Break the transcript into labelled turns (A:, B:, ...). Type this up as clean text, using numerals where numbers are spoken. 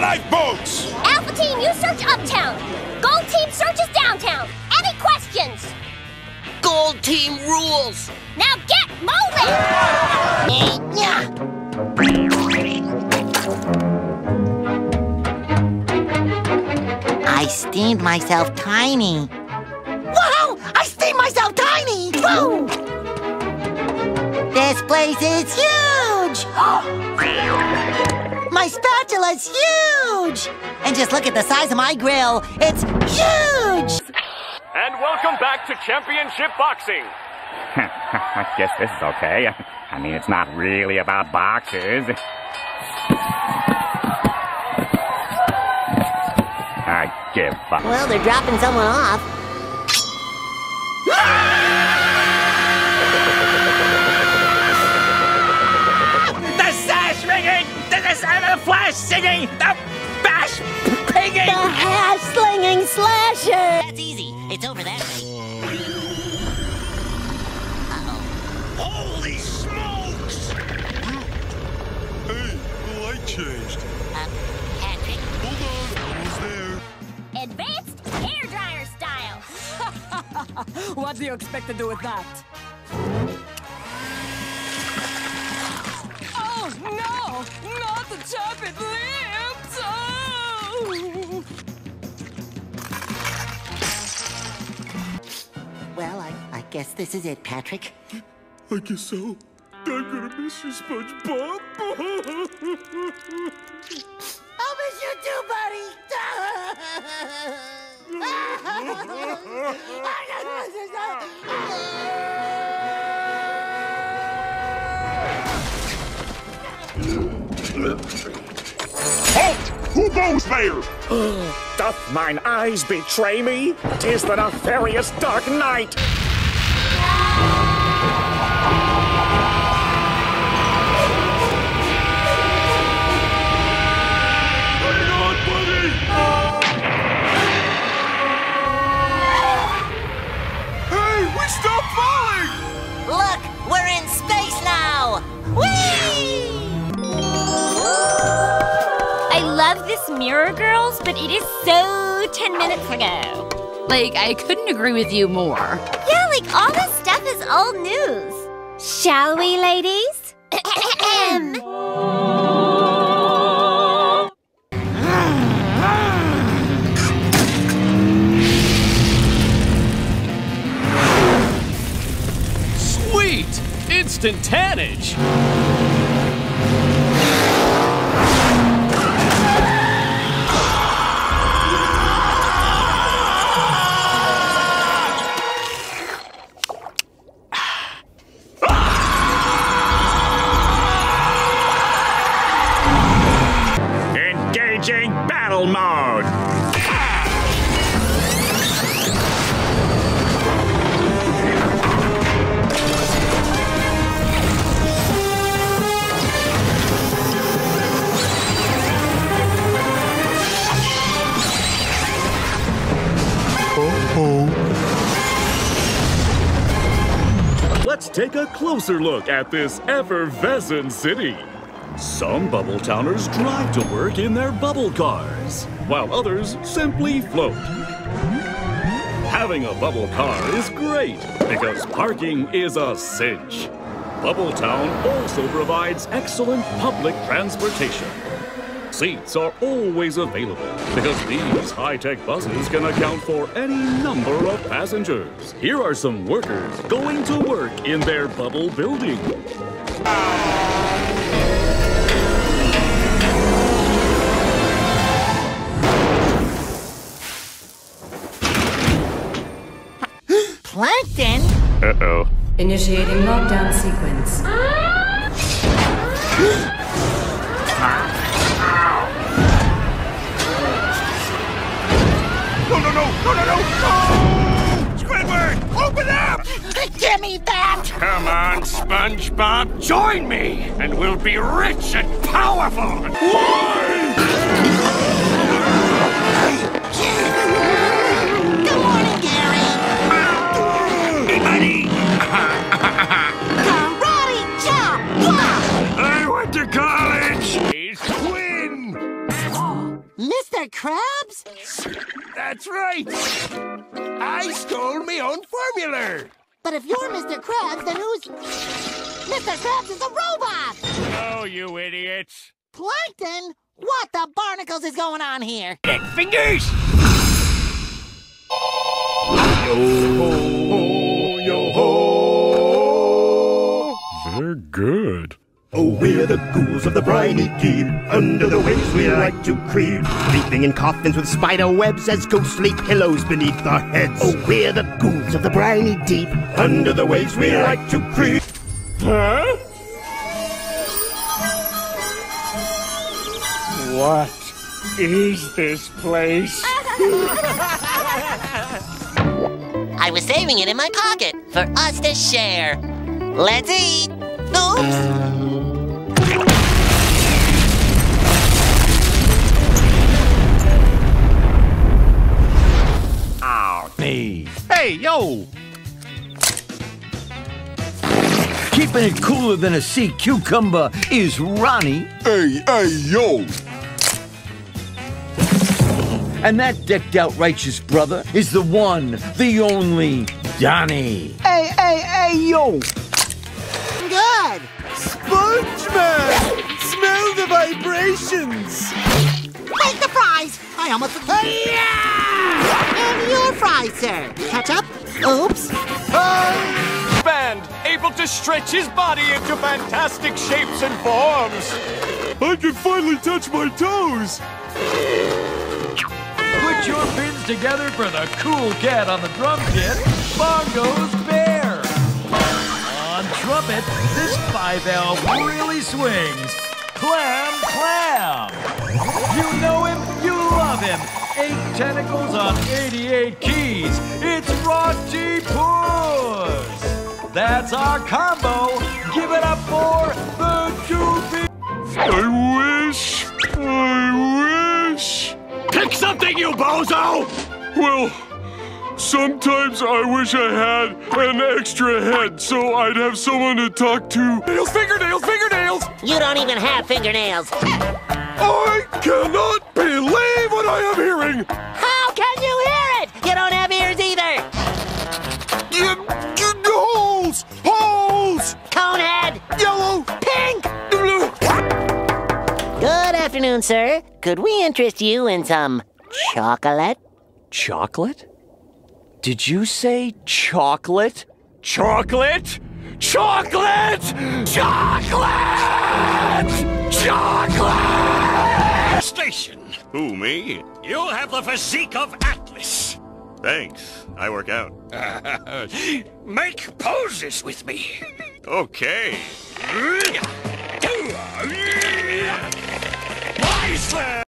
A: lifeboats!
B: Alpha Team, you search uptown. Gold Team searches downtown. Any questions?
C: Gold Team rules!
B: Now get moving!
C: I steamed myself tiny. Wow! I steamed myself tiny! Woo! This place is huge! My spatula's huge! And just look at the size of my grill. It's huge!
D: And welcome back to Championship Boxing.
E: I guess this is okay. I mean, it's not really about boxes. I give up.
C: Well, they're dropping someone off.
F: The sash ringing! The flash singing! The bash pinging!
C: The hash-slinging slasher! That's easy. It's over that way.
A: Holy smokes! Hey, the light changed.
C: Patrick?
A: Hold on, almost there.
B: Advanced hairdryer style.
G: What do you expect to do with that? Oh, no! Not the chopped lips! Oh!
C: Well, I guess this is it, Patrick.
A: I guess so. I'm gonna miss you, SpongeBob.
C: I'll miss you too, buddy!
A: Halt! Who goes there?
E: Doth mine eyes betray me? 'Tis the nefarious Dark Knight!
A: Hang on, buddy! Hey, we stopped falling!
C: Look, we're in space now! Whee!
B: I love this Mirror Girls, but it is so 10 minutes ago.
H: Like, I couldn't agree with you more.
B: Yeah, like all this stuff is old news. Shall we, ladies?
D: Sweet! Instant tannage!
E: Engaging battle mode!
D: Let's take a closer look at this effervescent city. Some bubble towners drive to work in their bubble cars, while others simply float. Having a bubble car is great because parking is a cinch. Bubble Town also provides excellent public transportation. Seats are always available because these high-tech buses can account for any number of passengers. Here are some workers going to work in their bubble building.
C: Plankton?
E: Uh-oh.
G: Initiating lockdown sequence.
A: No! Squidward, open up!
C: Give me that!
D: Come on, SpongeBob, join me, and we'll be rich and powerful!
C: Good morning, Gary!
D: Hey, buddy!
C: Karate chop! Wow!
D: I went to college! He's Quinn!
C: Mr. Krabs?
I: That's right. I stole my own formula.
C: But if you're Mr. Krabs, then who's... Mr. Krabs is a robot!
I: Oh, you idiots.
C: Plankton? What the barnacles is going on here?
F: Fingers!
A: They're good.
J: Oh, we're the ghouls of the briny deep. Under the waves we like to creep, sleeping in coffins with spider webs as ghostly pillows beneath our heads. Oh, we're the ghouls of the briny deep. Under the waves we like to creep.
E: Huh? What is this place?
C: I was saving it in my pocket for us to share. Let's eat. Oops.
K: Hey, yo! Keeping it cooler than a sea cucumber is Ronnie.
A: Hey, yo!
K: And that decked-out righteous brother is the one, the only, Donnie. Hey, yo!
C: Good.
K: SpongeBob! Smell the vibrations!
C: Take the fries. I almost... And your fries, sir. Ketchup? Oops.
F: Band, able to stretch his body into fantastic shapes and forms.
A: I can finally touch my toes!
L: Put your pins together for the cool cat on the drum kit, Bongo's Bear. On trumpet, this 5L really swings. Clam. You know him, you love him. 8 tentacles on 88 keys. It's Rotty Puss. That's our combo. Give it up for the Doobie.
A: I wish.
D: Pick something, you bozo!
A: Well, sometimes I wish I had an extra head so I'd have someone to talk to.
F: Fingernails!
C: You don't even have fingernails.
A: I cannot believe what I am hearing!
C: How can you hear it? You don't have ears either.
A: Holes!
C: Conehead.
A: Yellow!
C: Pink. Good afternoon, sir. Could we interest you in some chocolate?
F: Chocolate? Did you say chocolate? Chocolate!
E: Station. Who, me? You have the physique of Atlas.
J: Thanks. I work out.
E: Make poses with me.
J: Okay.
E: Wise